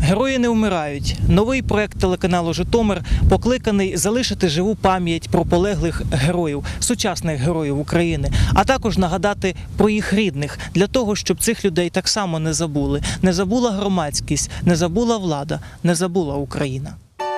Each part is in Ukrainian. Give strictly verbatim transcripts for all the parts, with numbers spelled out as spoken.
Герої не вмирають. Новий проект телеканалу «Житомир» покликаний залишити живу пам'ять про полеглих героїв, сучасних героїв України, а також нагадати про їх рідних, для того, щоб цих людей так само не забули. Не забула громадськість, не забула влада, не забула Україна.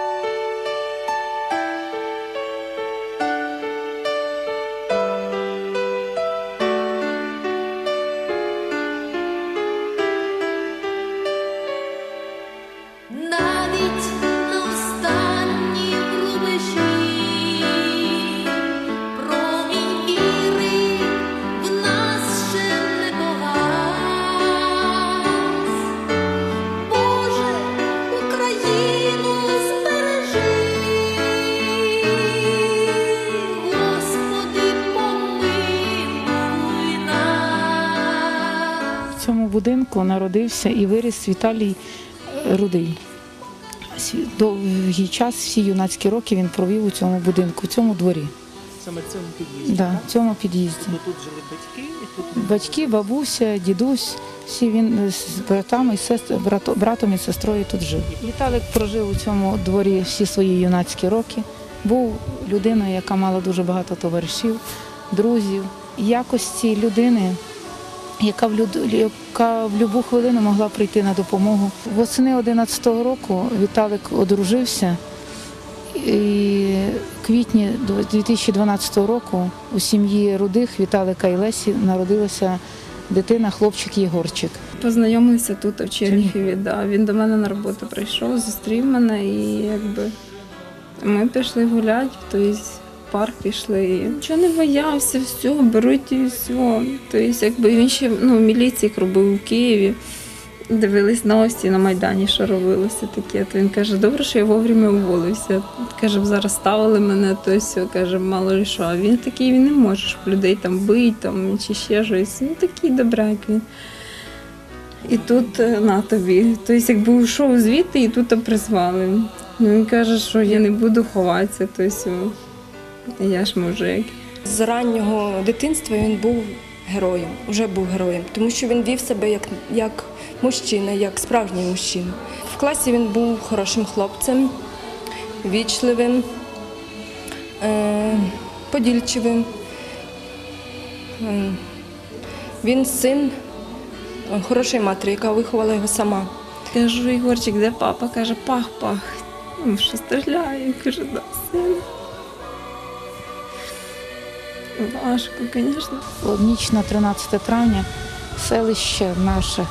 В цьому будинку народився і виріс Віталій Рудий. Довгий час, всі юнацькі роки він провів у цьому будинку, у цьому дворі. Саме в цьому під'їзді? Так, в цьому під'їзді. Тут жили батьки? І тут... Батьки, бабуся, дідусь, всі він з братами, сестр, брато, братом і сестрою тут жив. Віталик прожив у цьому дворі всі свої юнацькі роки. Був людиною, яка мала дуже багато товаришів, друзів. Якості людини, яка в, люд... яка в будь-яку хвилину могла прийти на допомогу. Восени одинадцятого року Віталик одружився, і в квітні дві тисячі дванадцятого року у сім'ї Рудих Віталика і Лесі народилася дитина, хлопчик Єгорчик. Познайомилися тут, в Чернігові. Да. Він до мене на роботу прийшов, зустрів мене і якби ми пішли гуляти, тобто в парк пішли. Нічого не боявся, все, беруть і все. Тобто, якби він ще ну, в міліції робив у Києві. Дивились новості на Майдані, що робилося таке. То він каже, добре, що я вовремя уволився. Каже, б зараз ставили мене, то все, каже, мало ли що. А він такий, він не може, щоб людей там бити, там, чи ще щось. Ну такий добряк він. І тут на тобі. Тобто, якби ушов звідти, і тут призвали. Ну, він каже, що я не буду ховатися, тобто, я ж мужик. З раннього дитинства він був героєм, вже був героєм, тому що він вів себе як, як мужчина, як справжній мужчина. В класі він був хорошим хлопцем, вічливим, е, подільчивим. Е, він син хорошої матері, яка виховала його сама. Кажу, Ігорчик, де папа? Каже, пах-пах. Ну, що стріляє? Каже, да, син. Важко, звісно. В ніч на тринадцяте травня селище наше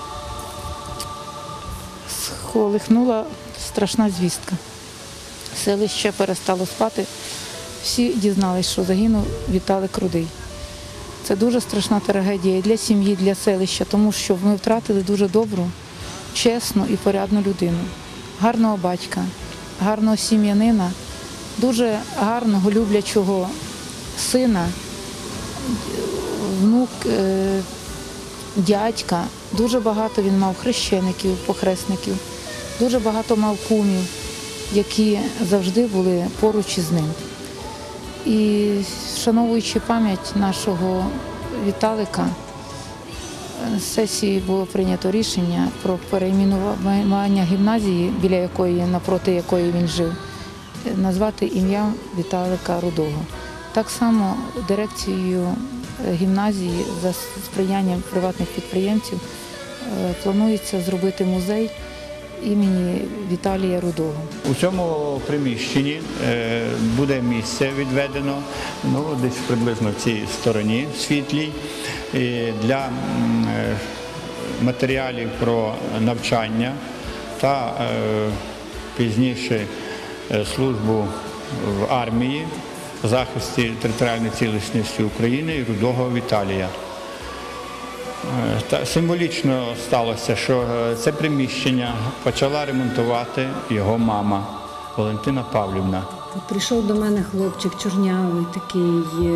сколихнула страшна звістка. Селище перестало спати. Всі дізналися, що загинув Віталик Рудий. Це дуже страшна трагедія і для сім'ї, і для селища, тому що ми втратили дуже добру, чесну і порядну людину. Гарного батька, гарного сім'янина, дуже гарного, люблячого сина, внук, дядька. Дуже багато він мав хрещеників, похресників, дуже багато мав кумів, які завжди були поруч із ним. І вшановуючи пам'ять нашого Віталика, з сесії було прийнято рішення про перейменування гімназії, біля якої, напроти якої він жив, назвати ім'ям Віталика Рудого. Так само дирекцією гімназії за сприянням приватних підприємців планується зробити музей імені Віталія Рудого. У цьому приміщенні буде місце відведено, ну, десь приблизно в цій стороні світлій, для матеріалів про навчання та пізніше службу в армії, в захисті територіальної цілісності України і Рудого Віталія. Та символічно сталося, що це приміщення почала ремонтувати його мама Валентина Павлівна. Прийшов до мене хлопчик чорнявий, такий,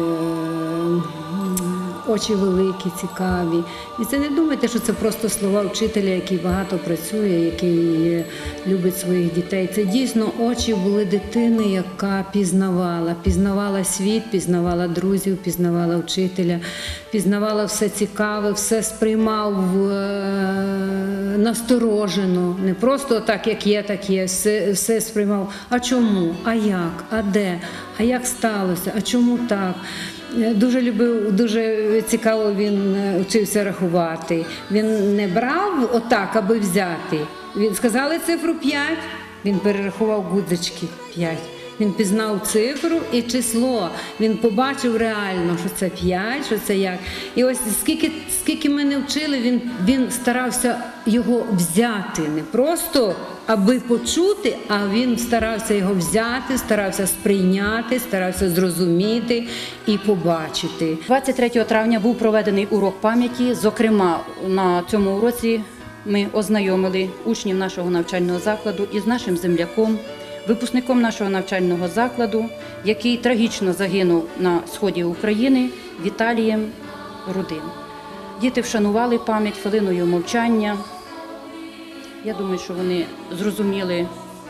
очі великі, цікаві. І це не думайте, що це просто слова вчителя, який багато працює, який любить своїх дітей. Це дійсно очі були дитини, яка пізнавала. Пізнавала світ, пізнавала друзів, пізнавала вчителя, пізнавала все цікаве, все сприймав насторожено, не просто так, як є, так є, все, все сприймав. А чому? А як? А де? А як сталося? А чому так? Дуже любив, дуже цікаво він вчився рахувати. Він не брав отак, аби взяти. Він сказали цифру п'ять, він перерахував гудзички п'ять. Він пізнав цифру і число. Він побачив реально, що це п'ять, що це як. І ось скільки, скільки ми не вчили, він, він старався його взяти. Не просто аби почути, а він старався його взяти, старався сприйняти, старався зрозуміти і побачити. двадцять третього травня був проведений урок пам'яті. Зокрема, на цьому уроці ми ознайомили учнів нашого навчального закладу із нашим земляком, випускником нашого навчального закладу, який трагічно загинув на сході України, Віталієм Рудим. Діти вшанували пам'ять хвилиною мовчання. Я думаю, що вони зрозуміли,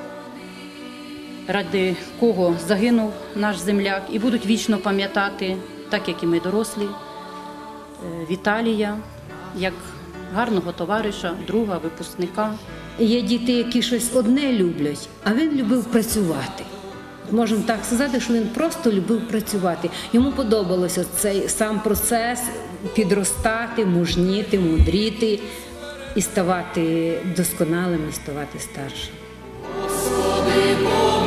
ради кого загинув наш земляк, і будуть вічно пам'ятати, так як і ми дорослі, Віталія, як гарного товариша, друга, випускника. Є діти, які щось одне люблять, а він любив працювати. Можемо так сказати, що він просто любив працювати. Йому подобалося цей сам процес підростати, мужніти, мудріти і ставати досконалим, і ставати старшим. Господи,